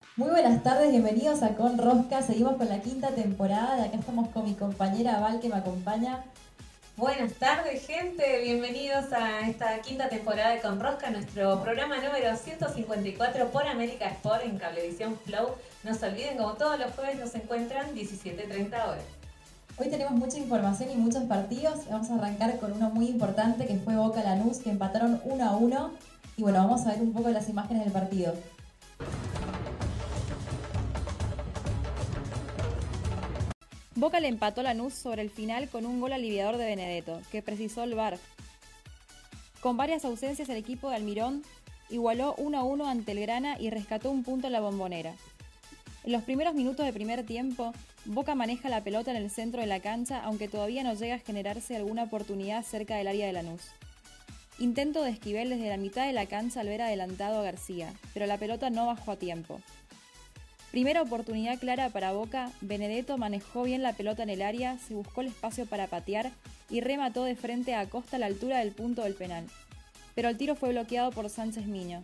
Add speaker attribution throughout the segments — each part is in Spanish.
Speaker 1: Muy buenas tardes, bienvenidos a Con Rosca. Seguimos con la quinta temporada y acá estamos con mi compañera Val que me acompaña.
Speaker 2: Buenas tardes, gente. Bienvenidos a esta quinta temporada de Con Rosca, nuestro programa número 154 por América Sport en Cablevisión Flow. No se olviden, como todos los jueves nos encuentran 17:30 horas.
Speaker 1: Hoy tenemos mucha información y muchos partidos. Vamos a arrancar con uno muy importante que fue Boca Lanús, que empataron 1-1. Y bueno, vamos a ver un poco las imágenes del partido.
Speaker 3: Boca le empató a Lanús sobre el final con un gol aliviador de Benedetto, que precisó el VAR. Con varias ausencias, el equipo de Almirón igualó 1-1 ante el Grana y rescató un punto en la Bombonera. En los primeros minutos de primer tiempo, Boca maneja la pelota en el centro de la cancha, aunque todavía no llega a generarse alguna oportunidad cerca del área de Lanús. Intento de Esquivel desde la mitad de la cancha al ver adelantado a García, pero la pelota no bajó a tiempo. Primera oportunidad clara para Boca, Benedetto manejó bien la pelota en el área, se buscó el espacio para patear y remató de frente a Acosta a la altura del punto del penal. Pero el tiro fue bloqueado por Sánchez Miño.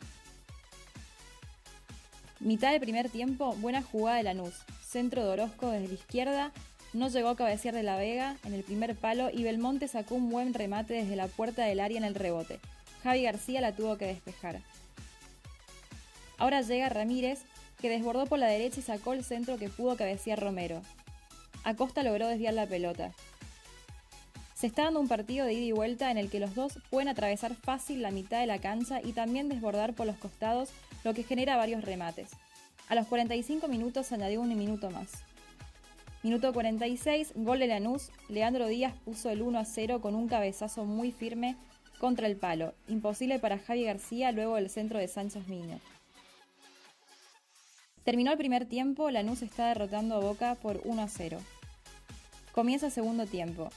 Speaker 3: Mitad del primer tiempo, buena jugada de Lanús. Centro de Orozco desde la izquierda, no llegó a cabecear de la Vega en el primer palo y Belmonte sacó un buen remate desde la puerta del área en el rebote. Javi García la tuvo que despejar. Ahora llega Ramírez, que desbordó por la derecha y sacó el centro que pudo cabecear Romero. Acosta logró desviar la pelota. Se está dando un partido de ida y vuelta en el que los dos pueden atravesar fácil la mitad de la cancha y también desbordar por los costados, lo que genera varios remates. A los 45 minutos se añadió un minuto más. Minuto 46, gol de Lanús. Leandro Díaz puso el 1-0 con un cabezazo muy firme contra el palo. Imposible para Javi García luego del centro de Sánchez Miño. Terminó el primer tiempo, Lanús está derrotando a Boca por 1-0. Comienza el segundo tiempo.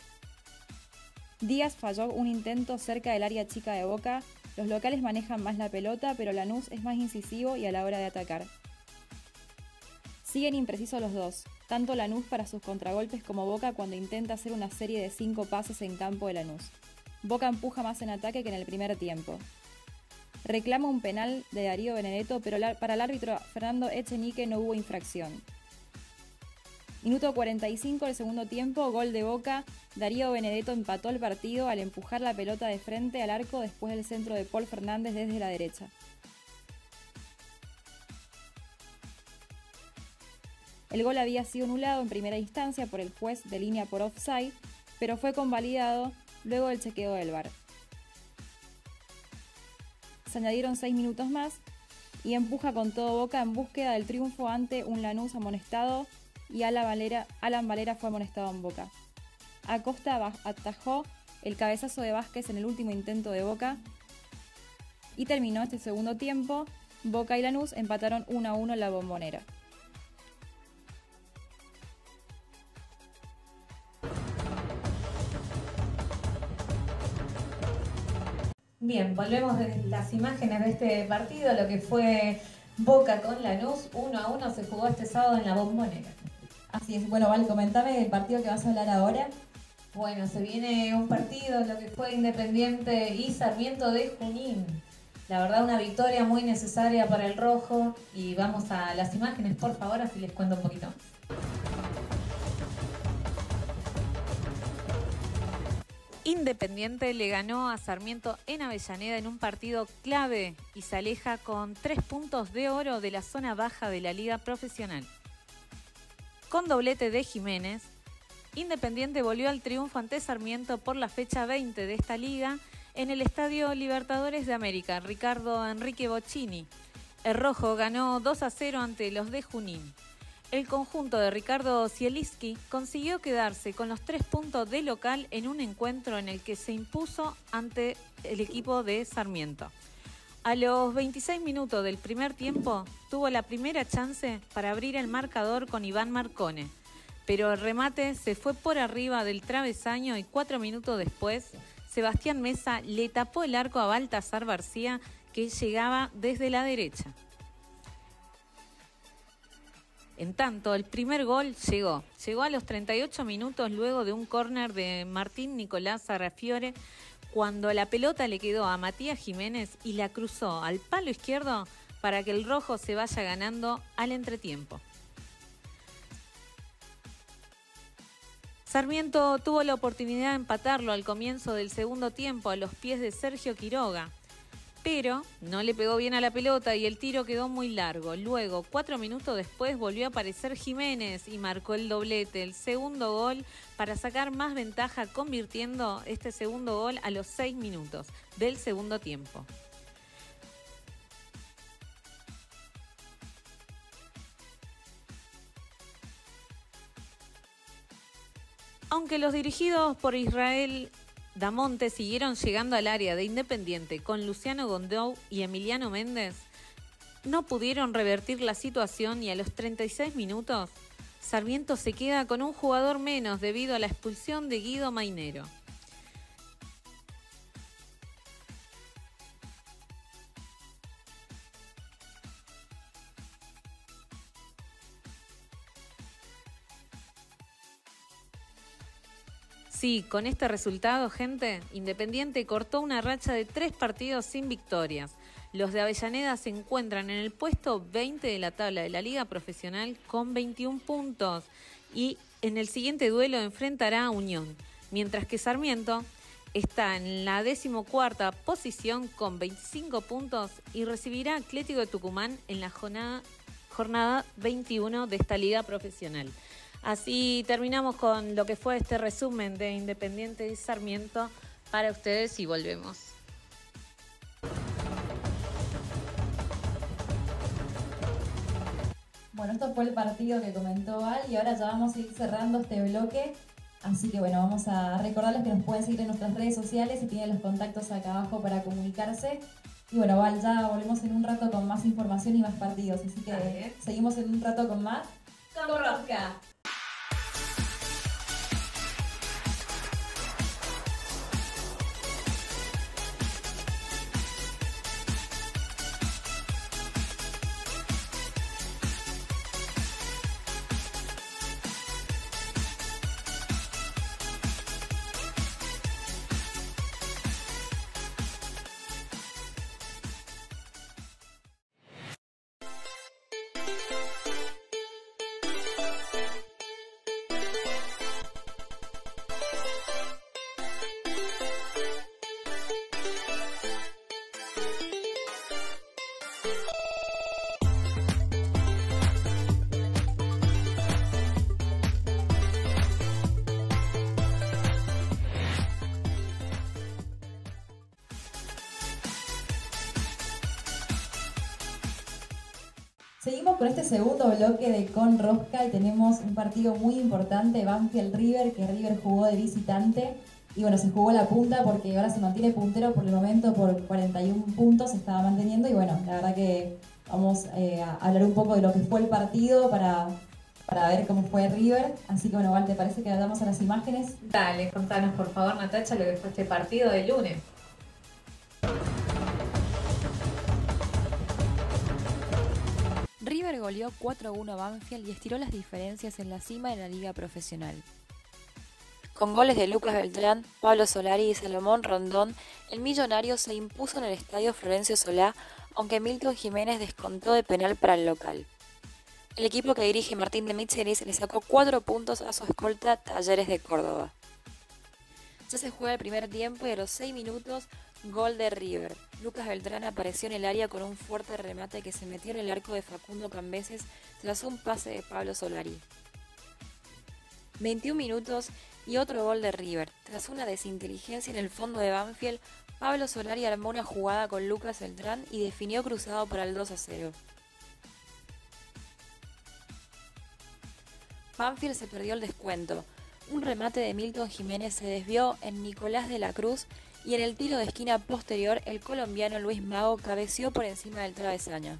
Speaker 3: Díaz falló un intento cerca del área chica de Boca. Los locales manejan más la pelota, pero Lanús es más incisivo y a la hora de atacar. Siguen imprecisos los dos, tanto Lanús para sus contragolpes como Boca cuando intenta hacer una serie de 5 pases en campo de Lanús. Boca empuja más en ataque que en el primer tiempo. Reclama un penal de Darío Benedetto, pero para el árbitro Fernando Echenique no hubo infracción. Minuto 45 del segundo tiempo, gol de Boca. Darío Benedetto empató el partido al empujar la pelota de frente al arco después del centro de Paul Fernández desde la derecha. El gol había sido anulado en primera instancia por el juez de línea por offside, pero fue convalidado luego del chequeo del VAR. Se añadieron 6 minutos más y empuja con todo Boca en búsqueda del triunfo ante un Lanús amonestado y Alan Valera fue amonestado en Boca. Acosta atajó el cabezazo de Vázquez en el último intento de Boca y terminó este segundo tiempo. Boca y Lanús empataron 1-1 en la Bombonera.
Speaker 2: Bien, volvemos de las imágenes de este partido, lo que fue Boca con Lanús. 1-1 se jugó este sábado en la Bombonera.
Speaker 1: Así es, bueno Val, comentame el partido que vas a hablar ahora.
Speaker 2: Bueno, se viene un partido, lo que fue Independiente y Sarmiento de Junín. La verdad, una victoria muy necesaria para el rojo. Y vamos a las imágenes, por favor, así les cuento un poquito más. Independiente le ganó a Sarmiento en Avellaneda en un partido clave y se aleja con 3 puntos de oro de la zona baja de la liga profesional. Con doblete de Jiménez, Independiente volvió al triunfo ante Sarmiento por la fecha 20 de esta liga en el Estadio Libertadores de América, Ricardo Enrique Bocchini. El rojo ganó 2-0 ante los de Junín. El conjunto de Ricardo Zielinski consiguió quedarse con los 3 puntos de local en un encuentro en el que se impuso ante el equipo de Sarmiento. A los 26 minutos del primer tiempo tuvo la primera chance para abrir el marcador con Iván Marcone, pero el remate se fue por arriba del travesaño y 4 minutos después Sebastián Mesa le tapó el arco a Baltasar García, que llegaba desde la derecha. En tanto, el primer gol llegó a los 38 minutos luego de un córner de Martín Nicolás Arrafiore, cuando la pelota le quedó a Matías Jiménez y la cruzó al palo izquierdo para que el rojo se vaya ganando al entretiempo. Sarmiento tuvo la oportunidad de empatarlo al comienzo del segundo tiempo a los pies de Sergio Quiroga, pero no le pegó bien a la pelota y el tiro quedó muy largo. Luego, 4 minutos después, volvió a aparecer Jiménez y marcó el doblete, el segundo gol, para sacar más ventaja, convirtiendo este segundo gol a los 6 minutos del segundo tiempo. Aunque los dirigidos por Israel Damonte siguieron llegando al área de Independiente con Luciano Gondou y Emiliano Méndez, no pudieron revertir la situación y a los 36 minutos, Sarmiento se queda con un jugador menos debido a la expulsión de Guido Mainero. Sí, con este resultado, gente, Independiente cortó una racha de 3 partidos sin victorias. Los de Avellaneda se encuentran en el puesto 20 de la tabla de la Liga Profesional con 21 puntos y en el siguiente duelo enfrentará a Unión, mientras que Sarmiento está en la 14ª posición con 25 puntos y recibirá a Atlético de Tucumán en la jornada 21 de esta Liga Profesional. Así terminamos con lo que fue este resumen de Independiente y Sarmiento para ustedes y volvemos.
Speaker 1: Bueno, esto fue el partido que comentó Val y ahora ya vamos a ir cerrando este bloque. Así que bueno, vamos a recordarles que nos pueden seguir en nuestras redes sociales y tienen los contactos acá abajo para comunicarse. Y bueno, Val, ya volvemos en un rato con más información y más partidos. Así que seguimos en un rato con más.
Speaker 2: ¡Con Rosca!
Speaker 1: Seguimos con este segundo bloque de Con Rosca y tenemos un partido muy importante, Banfield-River, que River jugó de visitante. Y bueno, se jugó la punta porque ahora se mantiene puntero por el momento por 41 puntos, se estaba manteniendo. Y bueno, la verdad que vamos a hablar un poco de lo que fue el partido para ver cómo fue River. Así que bueno, Val, ¿te parece que vayamos a las imágenes?
Speaker 2: Dale, contanos por favor, Natacha, lo que fue este partido del lunes.
Speaker 3: River goleó 4-1 a Banfield y estiró las diferencias en la cima de la Liga Profesional. Con goles de Lucas Beltrán, Pablo Solari y Salomón Rondón, el millonario se impuso en el estadio Florencio Solá, aunque Milton Jiménez descontó de penal para el local. El equipo que dirige Martín de Michelis le sacó 4 puntos a su escolta Talleres de Córdoba. Ya se juega el primer tiempo y a los 6 minutos, gol de River. Lucas Beltrán apareció en el área con un fuerte remate que se metió en el arco de Facundo Cambeses tras un pase de Pablo Solari. 21 minutos y otro gol de River. Tras una desinteligencia en el fondo de Banfield, Pablo Solari armó una jugada con Lucas Beltrán y definió cruzado para el 2-0. Banfield se perdió el descuento. Un remate de Milton Jiménez se desvió en Nicolás de la Cruz y en el tiro de esquina posterior el colombiano Luis Mago cabeció por encima del travesaño.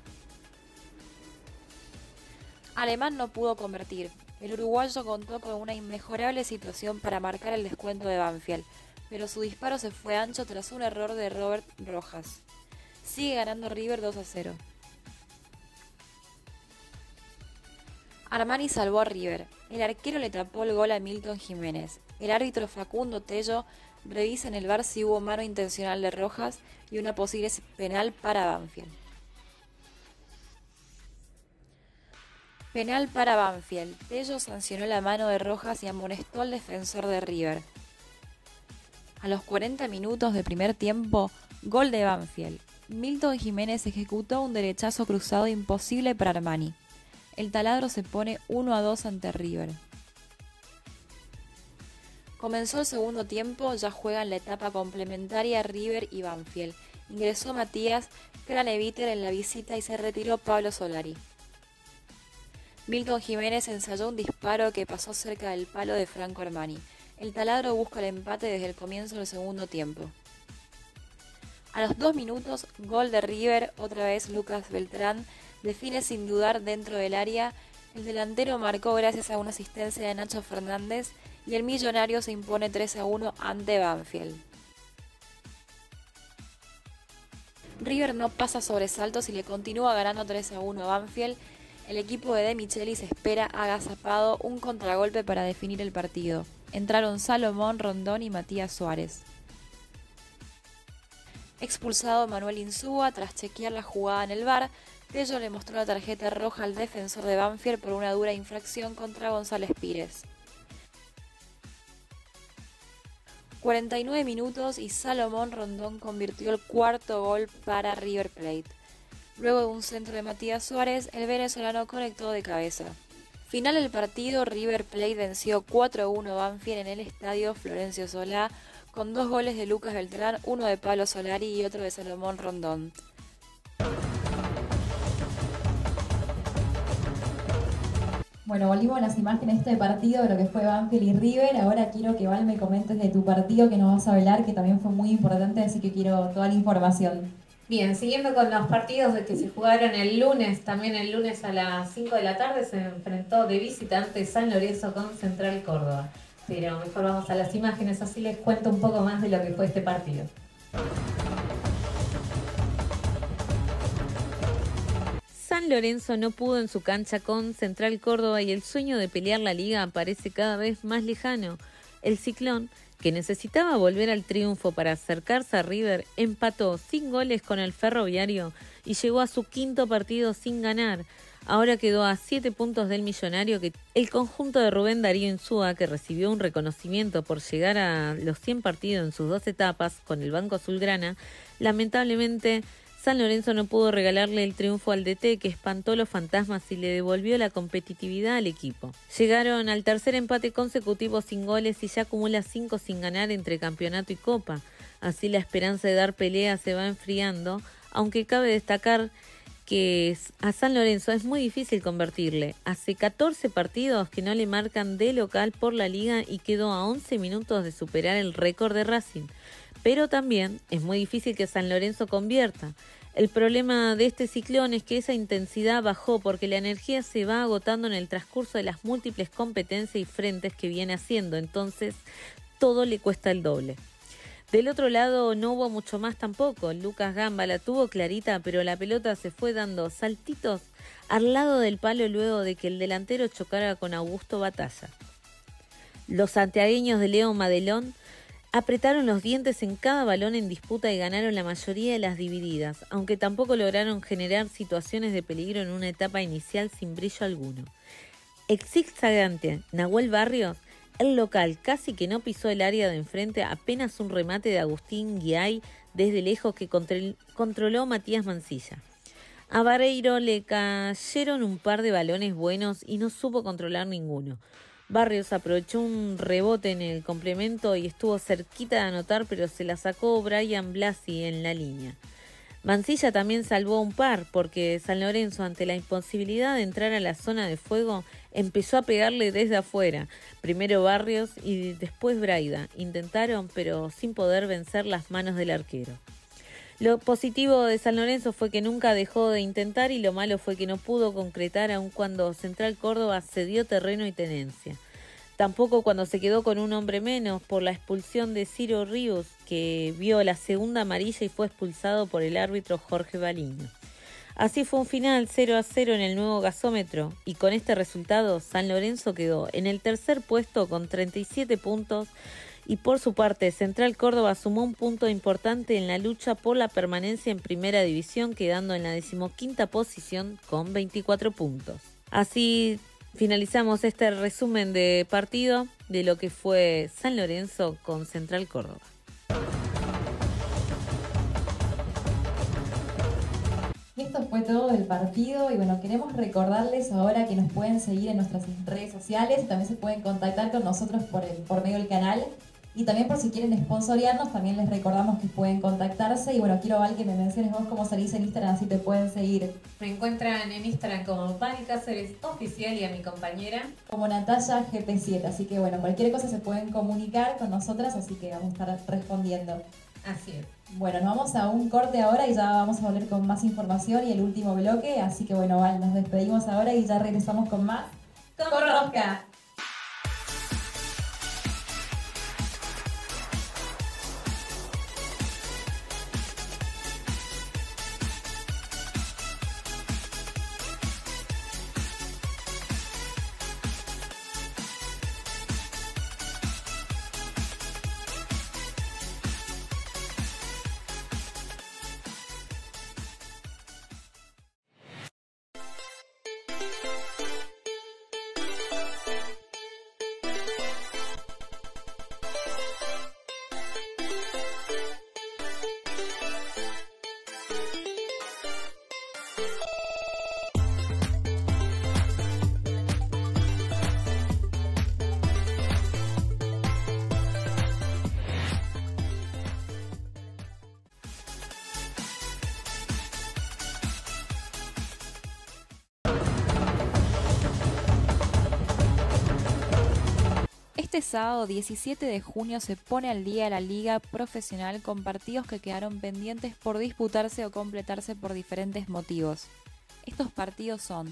Speaker 3: Alemán no pudo convertir. El uruguayo contó con una inmejorable situación para marcar el descuento de Banfield, pero su disparo se fue ancho tras un error de Robert Rojas. Sigue ganando River 2-0. Armani salvó a River. El arquero le tapó el gol a Milton Jiménez. El árbitro Facundo Tello revisa en el VAR si hubo mano intencional de Rojas y una posible penal para Banfield. Penal para Banfield. Tello sancionó la mano de Rojas y amonestó al defensor de River. A los 40 minutos de primer tiempo, gol de Banfield. Milton Jiménez ejecutó un derechazo cruzado imposible para Armani. El taladro se pone 1-2 ante River. Comenzó el segundo tiempo, ya juegan la etapa complementaria River y Banfield. Ingresó Matías Craneviter en la visita y se retiró Pablo Solari. Milton Jiménez ensayó un disparo que pasó cerca del palo de Franco Armani. El taladro busca el empate desde el comienzo del segundo tiempo. A los 2 minutos, gol de River, otra vez Lucas Beltrán, define sin dudar dentro del área. El delantero marcó gracias a una asistencia de Nacho Fernández y el millonario se impone 3-1 ante Banfield. River no pasa sobresaltos y le continúa ganando 3-1 a Banfield. El equipo de Michelis espera agazapado un contragolpe para definir el partido. Entraron Salomón, Rondón y Matías Suárez. Expulsado Manuel Insúa tras chequear la jugada en el VAR, Tello le mostró la tarjeta roja al defensor de Banfield por una dura infracción contra González Pires. 49 minutos y Salomón Rondón convirtió el cuarto gol para River Plate. Luego de un centro de Matías Suárez, el venezolano conectó de cabeza. Final del partido, River Plate venció 4-1 Banfield en el estadio Florencio Solá, con 2 goles de Lucas Beltrán, uno de Pablo Solari y otro de Salomón Rondón.
Speaker 1: Bueno, volvimos a las imágenes de este partido, de lo que fue Banfield y River. Ahora quiero que Val me comentes de tu partido que nos vas a hablar, que también fue muy importante, así que quiero toda la información.
Speaker 4: Bien, siguiendo con los partidos que se jugaron el lunes, también el lunes a las 5 de la tarde se enfrentó de visitante San Lorenzo con Central Córdoba. Pero mejor vamos a las imágenes, así les cuento un poco más de lo que fue este partido.
Speaker 2: San Lorenzo no pudo en su cancha con Central Córdoba y el sueño de pelear la liga parece cada vez más lejano. El Ciclón, que necesitaba volver al triunfo para acercarse a River, empató sin goles con el Ferroviario y llegó a su quinto partido sin ganar. Ahora quedó a 7 puntos del Millonario. Que el conjunto de Rubén Darío Insúa, que recibió un reconocimiento por llegar a los 100 partidos en sus 2 etapas con el Banco Azulgrana, lamentablemente San Lorenzo no pudo regalarle el triunfo al DT, que espantó los fantasmas y le devolvió la competitividad al equipo. Llegaron al tercer empate consecutivo sin goles y ya acumula 5 sin ganar entre campeonato y copa. Así la esperanza de dar pelea se va enfriando, aunque cabe destacar que a San Lorenzo es muy difícil convertirle. Hace 14 partidos que no le marcan de local por la liga y quedó a 11 minutos de superar el récord de Racing. Pero también es muy difícil que San Lorenzo convierta. El problema de este Ciclón es que esa intensidad bajó porque la energía se va agotando en el transcurso de las múltiples competencias y frentes que viene haciendo, entonces todo le cuesta el doble. Del otro lado no hubo mucho más tampoco. Lucas Gamba la tuvo clarita, pero la pelota se fue dando saltitos al lado del palo luego de que el delantero chocara con Augusto Batalla. Los santiagueños de Leo Madelón apretaron los dientes en cada balón en disputa y ganaron la mayoría de las divididas, aunque tampoco lograron generar situaciones de peligro en una etapa inicial sin brillo alguno. El zigzagante Nahuel Barrios, el local, casi que no pisó el área de enfrente, apenas un remate de Agustín Guiay desde lejos que controló Matías Mancilla. A Barreiro le cayeron un par de balones buenos y no supo controlar ninguno. Barrios aprovechó un rebote en el complemento y estuvo cerquita de anotar, pero se la sacó Brian Blasi en la línea. Mancilla también salvó un par, porque San Lorenzo, ante la imposibilidad de entrar a la zona de fuego, empezó a pegarle desde afuera. Primero Barrios y después Braida. Intentaron, pero sin poder vencer las manos del arquero. Lo positivo de San Lorenzo fue que nunca dejó de intentar y lo malo fue que no pudo concretar aun cuando Central Córdoba cedió terreno y tenencia. Tampoco cuando se quedó con un hombre menos por la expulsión de Ciro Ríos, que vio la segunda amarilla y fue expulsado por el árbitro Jorge Baliño. Así fue un final 0-0 en el nuevo gasómetro y con este resultado San Lorenzo quedó en el tercer puesto con 37 puntos y por su parte Central Córdoba sumó un punto importante en la lucha por la permanencia en primera división, quedando en la 15ª posición con 24 puntos. Así finalizamos este resumen de partido de lo que fue San Lorenzo con Central Córdoba.
Speaker 1: Y esto fue todo del partido y bueno, queremos recordarles ahora que nos pueden seguir en nuestras redes sociales, también se pueden contactar con nosotros por medio del canal y también por si quieren sponsorearnos, también les recordamos que pueden contactarse y bueno, quiero Val que me menciones vos cómo salís en Instagram, así te pueden seguir.
Speaker 4: Me encuentran en Instagram como Val Cáceres Oficial y a mi compañera
Speaker 1: como Natalia GP7, así que bueno, cualquier cosa se pueden comunicar con nosotras, así que vamos a estar respondiendo.
Speaker 4: Así es.
Speaker 1: Bueno, nos vamos a un corte ahora y ya vamos a volver con más información y el último bloque, así que bueno, Val, nos despedimos ahora y ya regresamos con más.
Speaker 4: ¡Con Rosca!
Speaker 3: Este sábado 17 de junio se pone al día la Liga Profesional con partidos que quedaron pendientes por disputarse o completarse por diferentes motivos. Estos partidos son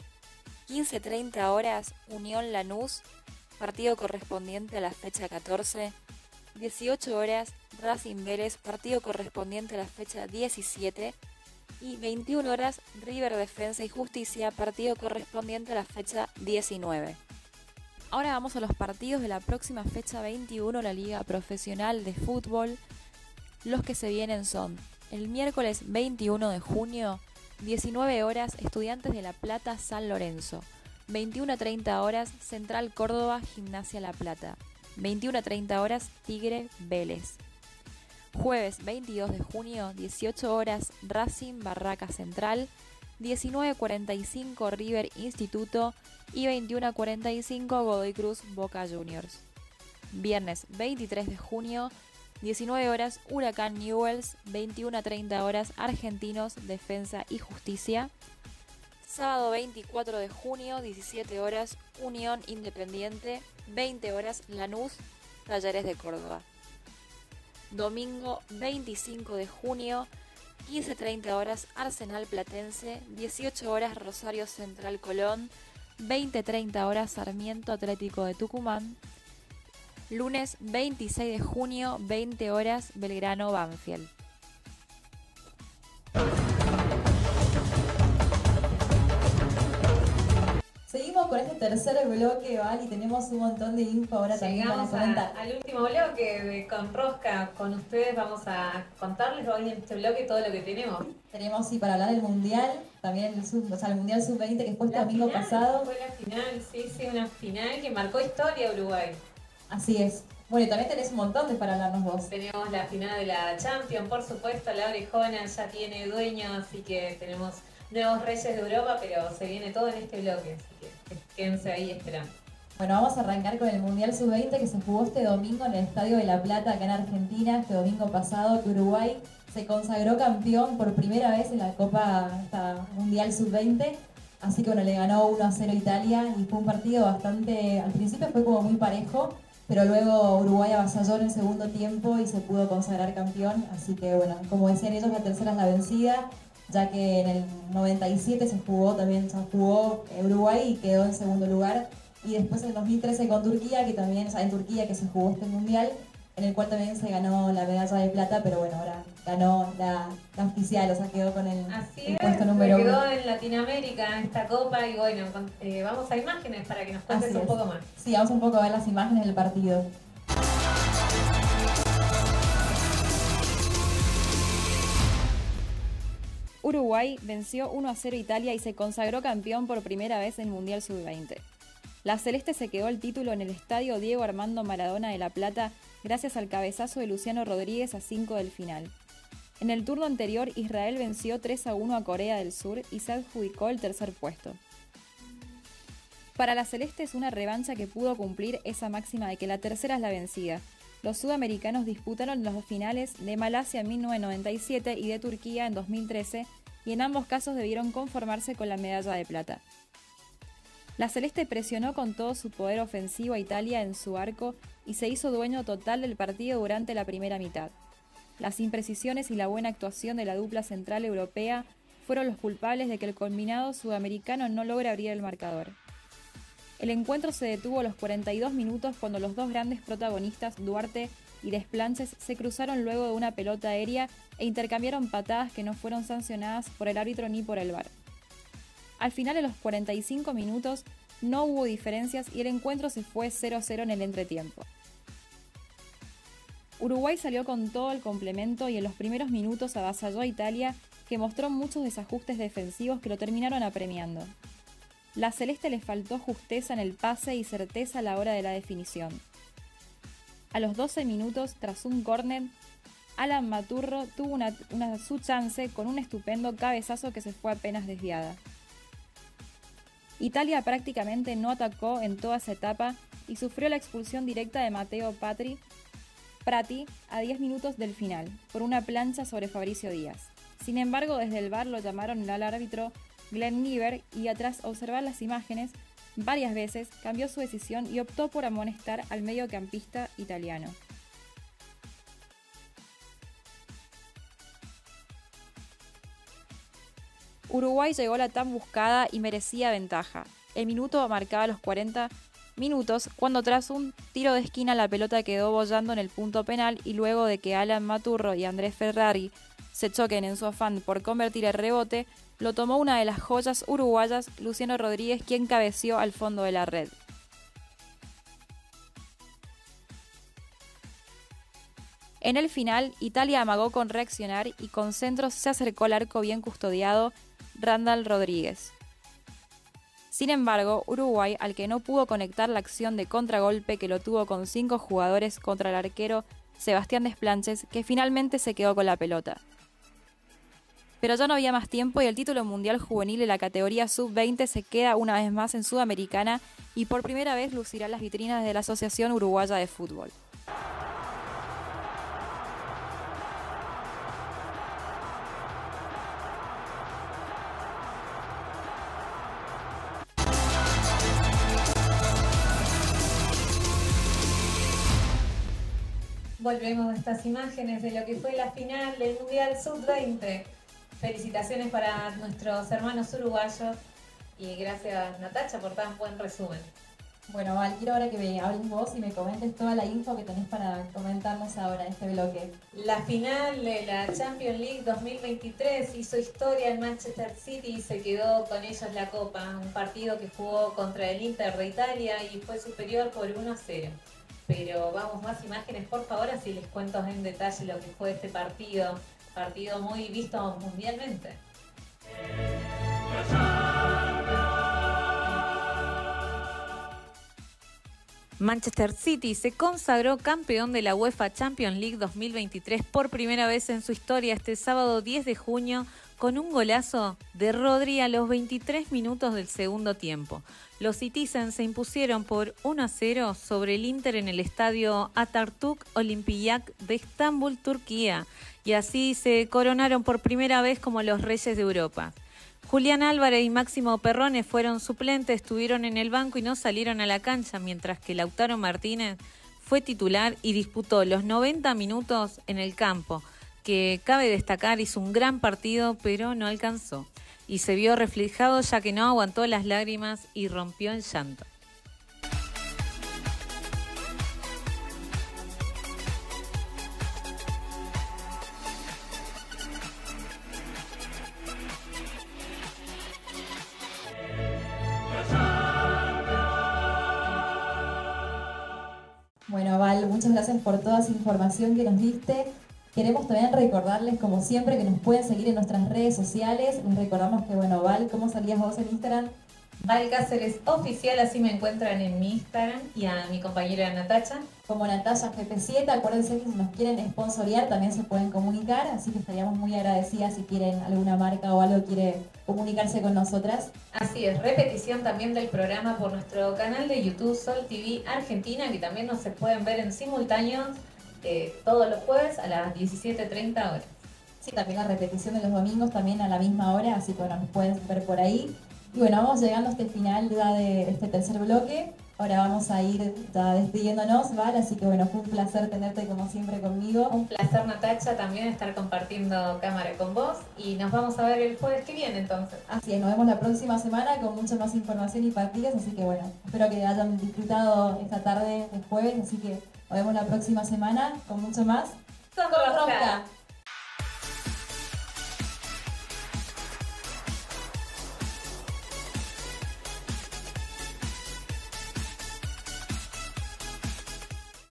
Speaker 3: 15:30 horas Unión Lanús, partido correspondiente a la fecha 14, 18 horas Racing Vélez, partido correspondiente a la fecha 17 y 21 horas River Defensa y Justicia, partido correspondiente a la fecha 19. Ahora vamos a los partidos de la próxima fecha 21, la Liga Profesional de Fútbol. Los que se vienen son el miércoles 21 de junio, 19 horas, Estudiantes de La Plata, San Lorenzo. 21:30 horas, Central Córdoba, Gimnasia La Plata. 21:30 horas, Tigre Vélez. Jueves 22 de junio, 18 horas, Racing Barraca Central. 19:45 River Instituto y 21:45 Godoy Cruz Boca Juniors. Viernes 23 de junio, 19 horas Huracán Newell's, 21:30 horas Argentinos Defensa y Justicia. Sábado 24 de junio, 17 horas Unión Independiente, 20 horas Lanús Talleres de Córdoba. Domingo 25 de junio, 15:30 horas Arsenal Platense, 18 horas Rosario Central Colón, 20:30 horas Sarmiento Atlético de Tucumán. Lunes 26 de junio, 20 horas Belgrano Banfield.
Speaker 1: Seguimos con este tercer bloque, Val, y tenemos un montón de info ahora también para comentar.
Speaker 4: Al último bloque de Con Rosca. Con ustedes vamos a contarles hoy en este bloque todo lo que tenemos.
Speaker 1: Tenemos, sí, para hablar del Mundial, también el Mundial Sub-20 que fue este domingo pasado.
Speaker 4: Fue la final, sí, una final que marcó historia Uruguay.
Speaker 1: Así es. Bueno, y también tenés un montón de para hablarnos vos.
Speaker 4: Tenemos la final de la Champions, por supuesto, la Orejona ya tiene dueño, así que tenemos nuevos reyes de Europa, pero se viene todo en este bloque, así que quédense ahí esperando.
Speaker 1: Bueno, vamos a arrancar con el Mundial Sub-20 que se jugó este domingo en el Estadio de La Plata, acá en Argentina, este domingo pasado, que Uruguay se consagró campeón por primera vez en la Copa Mundial Sub-20. Así que bueno, le ganó 1-0 Italia y fue un partido bastante, al principio fue como muy parejo, pero luego Uruguay avasalló en el segundo tiempo y se pudo consagrar campeón. Así que bueno, como decían ellos, la tercera es la vencida, ya que en el 97 se jugó Uruguay y quedó en segundo lugar. Y después en el 2013 con Turquía, que también, en Turquía que se jugó este mundial, en el cual también se ganó la medalla de plata, pero bueno, ahora ganó la oficial, o sea, quedó con el puesto número 1.
Speaker 4: Quedó en Latinoamérica esta copa y bueno, vamos a imágenes para que nos cuentes un poco más.
Speaker 1: Sí, vamos un poco a ver las imágenes del partido.
Speaker 3: Uruguay venció 1-0 a Italia y se consagró campeón por primera vez en Mundial Sub-20. La Celeste se quedó el título en el estadio Diego Armando Maradona de La Plata gracias al cabezazo de Luciano Rodríguez a 5 del final. En el turno anterior, Israel venció 3-1 a Corea del Sur y se adjudicó el tercer puesto. Para la Celeste es una revancha que pudo cumplir esa máxima de que la tercera es la vencida. Los sudamericanos disputaron los finales de Malasia en 1997 y de Turquía en 2013 y en ambos casos debieron conformarse con la medalla de plata. La Celeste presionó con todo su poder ofensivo a Italia en su arco y se hizo dueño total del partido durante la primera mitad. Las imprecisiones y la buena actuación de la dupla central europea fueron los culpables de que el combinado sudamericano no logre abrir el marcador. El encuentro se detuvo a los 42 minutos cuando los dos grandes protagonistas, Duarte y Desplanches, se cruzaron luego de una pelota aérea e intercambiaron patadas que no fueron sancionadas por el árbitro ni por el VAR. Al final, a los 45 minutos, no hubo diferencias y el encuentro se fue 0-0 en el entretiempo. Uruguay salió con todo el complemento y en los primeros minutos avasalló a Italia, que mostró muchos desajustes defensivos que lo terminaron apremiando. La Celeste le faltó justeza en el pase y certeza a la hora de la definición. A los 12 minutos, tras un córner, Alan Maturro tuvo su chance con un estupendo cabezazo que se fue apenas desviada. Italia prácticamente no atacó en toda esa etapa y sufrió la expulsión directa de Matteo Prati a 10 minutos del final, por una plancha sobre Fabricio Díaz. Sin embargo, desde el VAR lo llamaron al árbitro Glenn Niever y tras observar las imágenes varias veces cambió su decisión y optó por amonestar al mediocampista italiano. Uruguay llegó a la tan buscada y merecida ventaja. El minuto marcaba los 40 minutos cuando tras un tiro de esquina la pelota quedó boyando en el punto penal y luego de que Alan Maturro y Andrés Ferrari se choquen en su afán por convertir el rebote, lo tomó una de las joyas uruguayas, Luciano Rodríguez, quien cabeció al fondo de la red. En el final, Italia amagó con reaccionar y con centros se acercó al arco bien custodiado Randall Rodríguez. Sin embargo, Uruguay, al que no pudo conectar la acción de contragolpe que lo tuvo con 5 jugadores contra el arquero Sebastián Desplanches, que finalmente se quedó con la pelota. Pero ya no había más tiempo y el título mundial juvenil de la categoría sub-20 se queda una vez más en Sudamericana y por primera vez lucirá las vitrinas de la Asociación Uruguaya de Fútbol.
Speaker 4: Volvemos a estas imágenes de lo que fue la final del Mundial Sub-20. Felicitaciones para nuestros hermanos uruguayos y gracias Natacha por tan buen resumen.
Speaker 1: Bueno, Val, quiero ahora que me hables vos y me comentes toda la info que tenés para comentarnos ahora en este bloque.
Speaker 4: La final de la Champions League 2023 hizo historia en Manchester City y se quedó con ellos la copa. Un partido que jugó contra el Inter de Italia y fue superior por 1-0. Pero vamos, más imágenes por favor, así les cuento en detalle lo que fue este partido. Partido muy visto mundialmente.
Speaker 2: Manchester City se consagró campeón de la UEFA Champions League 2023 por primera vez en su historia este sábado 10 de junio con un golazo de Rodri a los 23 minutos del segundo tiempo. Los Citizens se impusieron por 1-0 sobre el Inter en el estadio Atatürk Olimpiyak de Estambul, Turquía, y así se coronaron por primera vez como los Reyes de Europa. Julián Álvarez y Máximo Perrone fueron suplentes, estuvieron en el banco y no salieron a la cancha, mientras que Lautaro Martínez fue titular y disputó los 90 minutos en el campo, que cabe destacar hizo un gran partido pero no alcanzó. Y se vio reflejado ya que no aguantó las lágrimas y rompió en llanto.
Speaker 1: Bueno, Val, muchas gracias por toda esa información que nos diste. Queremos también recordarles, como siempre, que nos pueden seguir en nuestras redes sociales. Les recordamos que, bueno, Val, ¿cómo salías vos en Instagram?
Speaker 4: Val Cáceres Oficial, así me encuentran en mi Instagram, y a mi compañera Natacha.
Speaker 1: Como Natalia GP7, acuérdense que si nos quieren sponsorear también se pueden comunicar, así que estaríamos muy agradecidas si quieren alguna marca o algo quiere comunicarse con nosotras.
Speaker 4: Así es, repetición también del programa por nuestro canal de YouTube Sol TV Argentina, que también nos se pueden ver en simultáneo todos los jueves a las 17:30 horas.
Speaker 1: Sí, también la repetición de los domingos también a la misma hora, así que bueno, nos pueden ver por ahí. Y bueno, vamos llegando a este final ya de este tercer bloque. Ahora vamos a ir ya despidiéndonos, ¿vale? Así que bueno, fue un placer tenerte como siempre conmigo.
Speaker 4: Un placer, Natacha, también estar compartiendo cámara con vos, y nos vamos a ver el jueves que viene entonces.
Speaker 1: Así es, nos vemos la próxima semana con mucha más información y partidas, así que bueno, espero que hayan disfrutado esta tarde de jueves, así que nos vemos la próxima semana con mucho más.
Speaker 4: Con Rosca.